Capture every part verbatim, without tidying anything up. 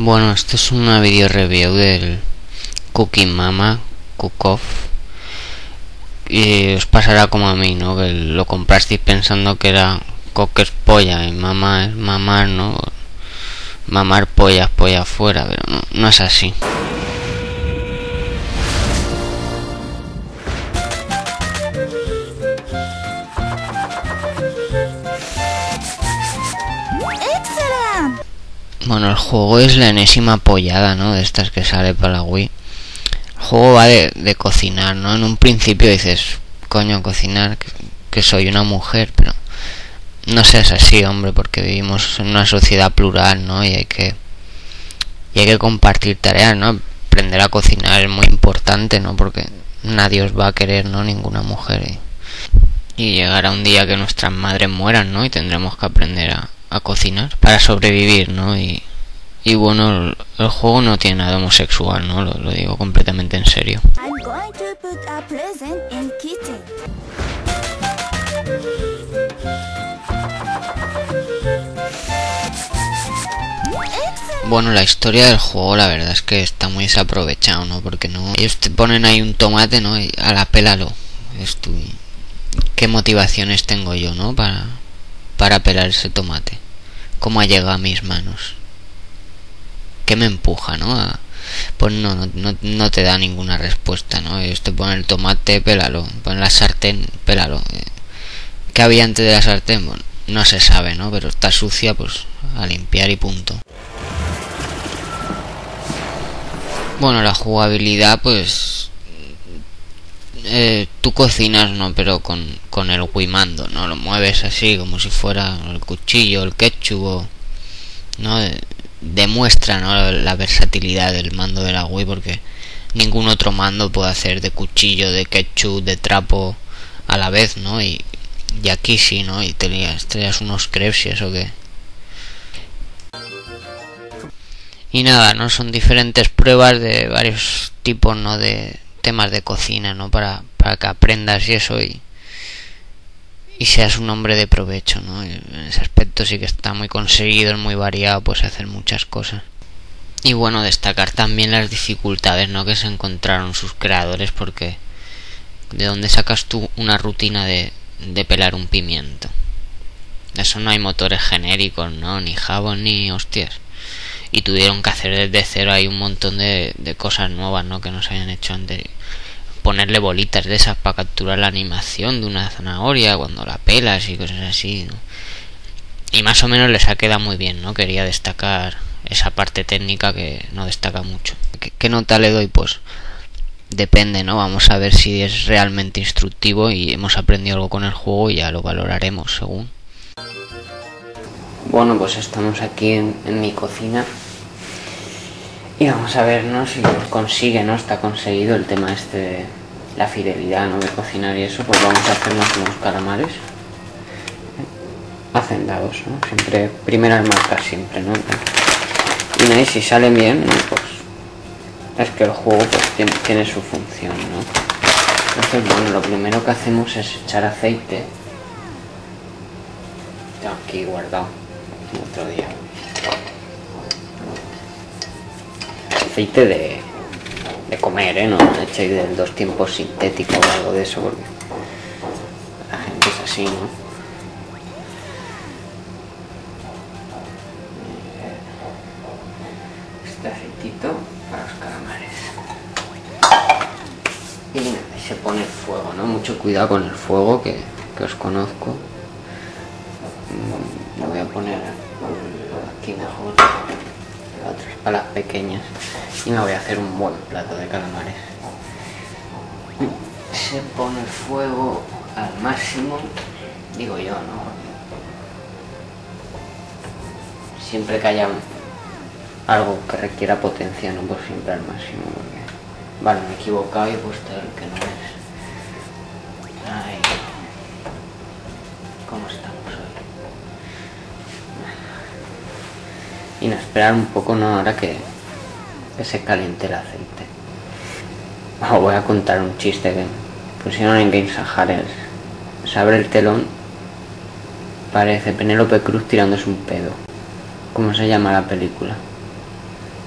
Bueno, esto es una video review del Cooking Mama Cook Off. Y os pasará como a mí, ¿no? Que lo comprasteis pensando que era cock es polla y mamá es mamar, ¿no? Mamar pollas, polla afuera, pero no, no es así. Bueno, el juego es la enésima pollada, ¿no? De estas que sale para la Wii. El juego va de, de cocinar, ¿no? En un principio dices, coño, cocinar, que, que soy una mujer, pero no seas así, hombre, porque vivimos en una sociedad plural, ¿no? Y hay que y hay que compartir tareas, ¿no? Aprender a cocinar es muy importante, ¿no? Porque nadie os va a querer, ¿no? Ninguna mujer. Y, y llegará un día que nuestras madres mueran, ¿no? Y tendremos que aprender a a cocinar para sobrevivir, ¿no? Y, y bueno, el, el juego no tiene nada homosexual, ¿no? Lo, lo digo completamente en serio. Bueno, la historia del juego la verdad es que está muy desaprovechado, ¿no? Porque no, ellos te ponen ahí un tomate, ¿no? Y a la pélalo. Esto, ¿qué motivaciones tengo yo, ¿no? Para para pelar ese tomate. ¿Cómo ha llegado a mis manos? ¿Qué me empuja, no? A, pues no, no, no te da ninguna respuesta, ¿no? Ellos te ponen el tomate, pélalo. Ponen la sartén, pélalo. ¿Qué había antes de la sartén? Bueno, no se sabe, ¿no? Pero está sucia, pues a limpiar y punto. Bueno, la jugabilidad, pues Eh, tú cocinas, no, pero con, con el Wii mando, no lo mueves así como si fuera el cuchillo, el ketchup, o, no demuestra, ¿no? la, la versatilidad del mando de la Wii, porque ningún otro mando puede hacer de cuchillo, de ketchup, de trapo a la vez, ¿no? Y, y aquí sí, ¿no? Y te estrellas unos crepes y eso que. Y nada, ¿no? Son diferentes pruebas de varios tipos, ¿no? De temas de cocina, ¿no? Para, para que aprendas y eso y, y seas un hombre de provecho, ¿no? Y en ese aspecto sí que está muy conseguido, es muy variado, pues hacer muchas cosas. Y bueno, destacar también las dificultades, ¿no? Que se encontraron sus creadores, porque ¿de dónde sacas tú una rutina de, de pelar un pimiento? De eso no hay motores genéricos, ¿no? Ni jabos ni hostias. Y tuvieron que hacer desde cero ahí un montón de, de cosas nuevas, ¿no? Que no se habían hecho antes. Ponerle bolitas de esas para capturar la animación de una zanahoria cuando la pelas y cosas así, ¿no? Y más o menos les ha quedado muy bien, ¿no? Quería destacar esa parte técnica que no destaca mucho. ¿Qué, qué nota le doy? Pues depende, ¿no? Vamos a ver si es realmente instructivo y hemos aprendido algo con el juego y ya lo valoraremos según. Bueno, pues estamos aquí en, en mi cocina y vamos a ver, ¿no? Si consigue, ¿no? Está conseguido el tema este de la fidelidad, ¿no? De cocinar y eso. Pues vamos a hacernos unos calamares hacendados, ¿no? Siempre, primeras marcas siempre, ¿no? Y nada, y si salen bien, ¿no? Pues es que el juego pues tiene, tiene su función, ¿no? Entonces, bueno, lo primero que hacemos es echar aceite. Tengo aquí guardado otro día. Aceite de, de comer, ¿eh? No echéis del dos tiempos sintético o algo de eso, porque la gente es así, ¿no? Este aceitito para los calamares. Y nada, se pone el fuego, ¿no? Mucho cuidado con el fuego, que, que os conozco. Lo voy a poner aquí mejor, otras palas pequeñas, y me voy a hacer un buen plato de calamares. Se pone el fuego al máximo, digo yo, ¿no? Siempre que haya algo que requiera potencia, no, pues siempre al máximo, porque vale, me he equivocado y he puesto el que no es. Ay, ¿cómo estamos hoy? Y no, esperar un poco, ¿no? Ahora que, que se caliente el aceite. Os voy a contar un chiste que pusieron en Games and Jarrels. Se abre el telón, parece Penélope Cruz tirándose un pedo. ¿Cómo se llama la película?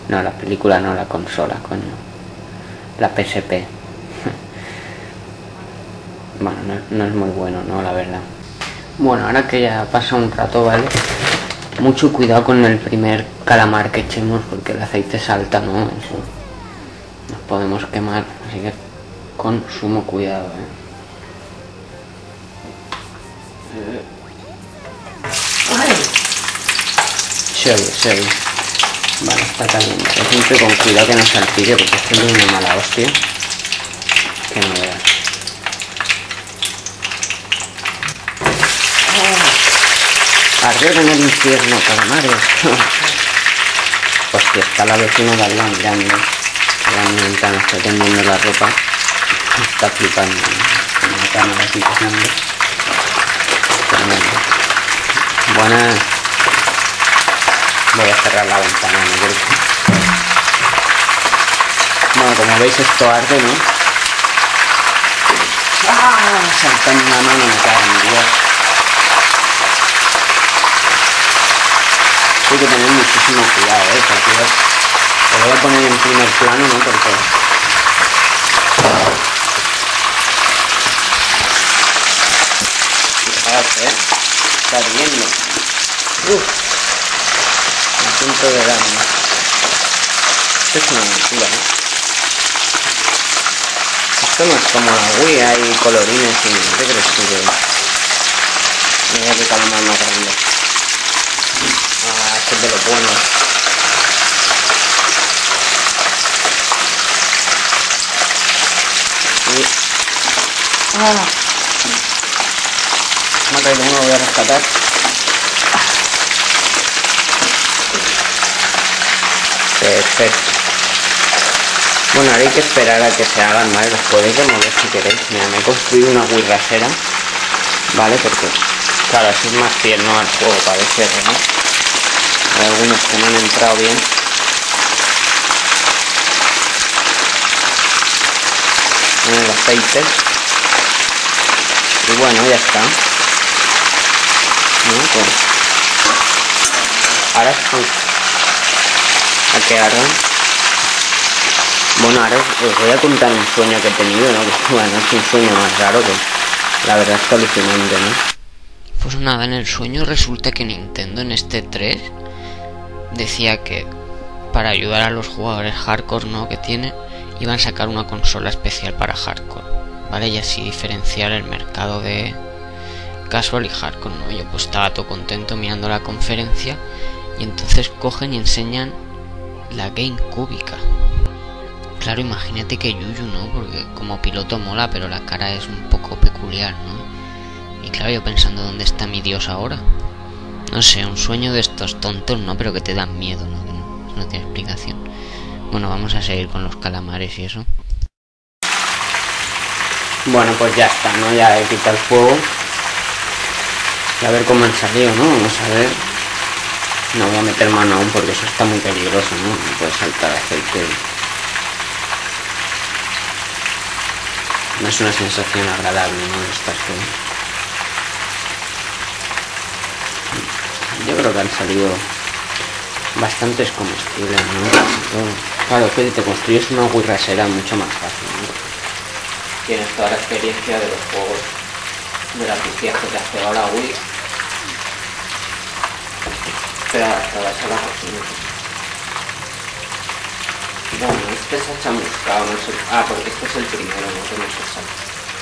No, la película no, la consola, coño. La P S P. Bueno, no, no es muy bueno, ¿no? La verdad. Bueno, ahora que ya pasa un rato, ¿vale? Mucho cuidado con el primer calamar que echemos porque el aceite salta, ¿no? Eso. Nos podemos quemar, así que con sumo cuidado, ¿eh? ¡Ay! Se oye, se oye. Vale, está caliente. Siempre con cuidado que no salpique porque esto es una mala hostia. Que no veas. Arder en el infierno, calamares. Hostia, está la vecina de al lado mirando. La ventana está tendiendo la ropa. Está flipando, ¿no? Con la cámara así pasando. Buenas. Voy a cerrar la ventana, ¿no? Porque... Bueno, como veis esto arde, ¿no? ¡Ah! Saltando una mano, me cago en Dios. Hay que tener muchísimo cuidado, ¿eh? Porque lo voy a poner en primer plano, ¿no? Porque... Fijaos, ¿eh? Está ardiendo. Uff. Un punto de daño. Esto es una aventura, ¿no? Esto no es como la Wii, hay colorines y... ¿Qué crees tú que...? Mira qué calamar más grande. Ah, este es de lo bueno. Y... ¡Ah! Me ha caído uno, lo voy a rescatar. Perfecto. Bueno, ahora hay que esperar a que se hagan, ¿vale? Los podéis remover si queréis. Mira, me he construido una guirrasera, ¿vale? Porque, claro, así es más fiel, ¿no? Al juego, parece, ¿no? Hay algunos que no han entrado bien. En el aceite. Y bueno, ya está. ¿No? Pues... Ahora es... a que ardan. Bueno, ahora os, os voy a contar un sueño que he tenido, ¿no? Que bueno, es un sueño más raro que la verdad es alucinante, ¿no? Pues nada, en el sueño resulta que Nintendo en este tres decía que para ayudar a los jugadores hardcore, ¿no? Que tiene, iban a sacar una consola especial para hardcore, ¿vale? Y así diferenciar el mercado de casual y hardcore, ¿no? Yo pues estaba todo contento mirando la conferencia y entonces cogen y enseñan la GameCubica. Claro, imagínate que Yuyu, ¿no? Porque como piloto mola, pero la cara es un poco peculiar, ¿no? Y claro, yo pensando, ¿dónde está mi Dios ahora? No sé, un sueño de estos tontos, ¿no? Pero que te dan miedo, ¿no? Que no, no tiene explicación. Bueno, vamos a seguir con los calamares y eso. Bueno, pues ya está, ¿no? Ya he quitado el fuego. Y a ver cómo han salido, ¿no? Vamos a ver. No voy a meter mano aún porque eso está muy peligroso, ¿no? No puede saltar aceite. No es una sensación agradable, ¿no? Estas cosas. Yo creo que han salido bastantes comestibles, ¿no? Claro, que te construyes una guirrasera mucho más fácil, ¿no? Tienes toda la experiencia de los juegos de la piscina que te hace ahora Wii. Pero adaptadas a la cocina. Bueno, este se ha chamuscado, no sé. Ah, porque este es el primero, no que no se sabe.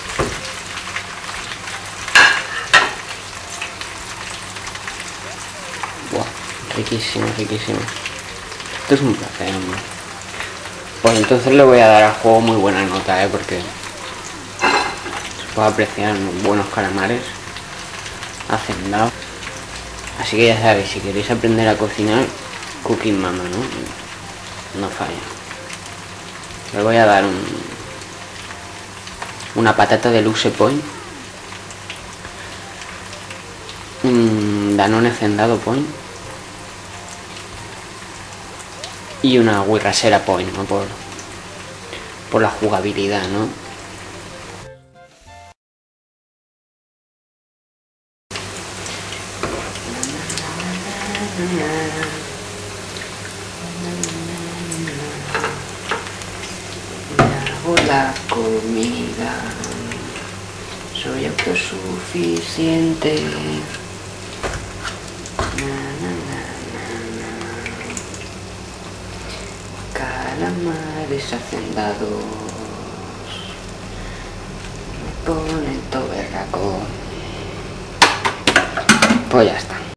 Buah, riquísimo, riquísimo. Esto es un placer, hombre. Pues entonces le voy a dar al juego muy buena nota, ¿eh? Porque se puede apreciar buenos calamares hacendados. Así que ya sabéis, si queréis aprender a cocinar, Cooking Mama, ¿no? No falla. Le voy a dar un, una patata de Luxe Point, un Danone Hacendado Point y una Guirrasera Point, ¿no? Por, por la jugabilidad, ¿no? por la comida, soy autosuficiente. Na, na, na, na, na. Calamares hacendados me ponen todo berraco. Pues ya está.